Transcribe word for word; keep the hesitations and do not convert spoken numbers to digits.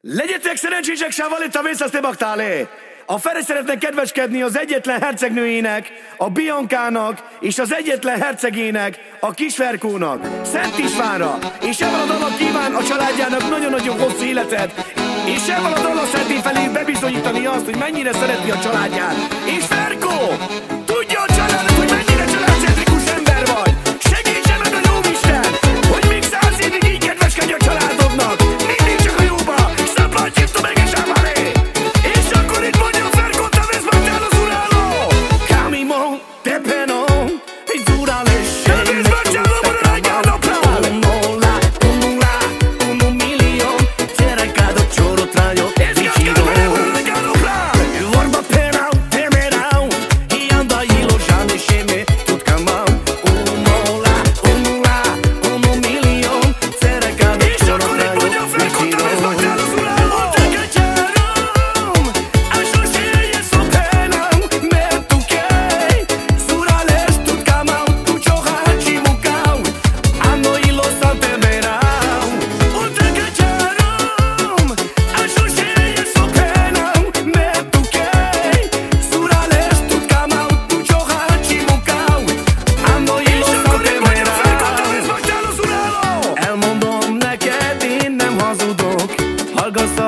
Legyetek szerencsések, sával itt a Vészaszté Baktálé! A Feri szeretne kedveskedni az egyetlen hercegnőjének, a Biancának és az egyetlen hercegének, a Kisferkónak, Szent Istvánra, és ebből a dalnak kíván a családjának nagyon-nagyon hosszú életet, és ebből a dalnak szeretné felé bebizonyítani azt, hogy mennyire szereti a családját. És Ferkó, tudja a családot, hogy mennyire családcentrikus ember vagy! Segítse meg a jóisten, hogy még száz évig így kedveskedj a családodnak! Mindig csak a jóba, szabadjétto meg és ámálé! És akkor itt mondja Ferkó, te vesz magtál az uráló! Camimo, te peno, egy urálés! Te vesz magtál a uráló! Hallgass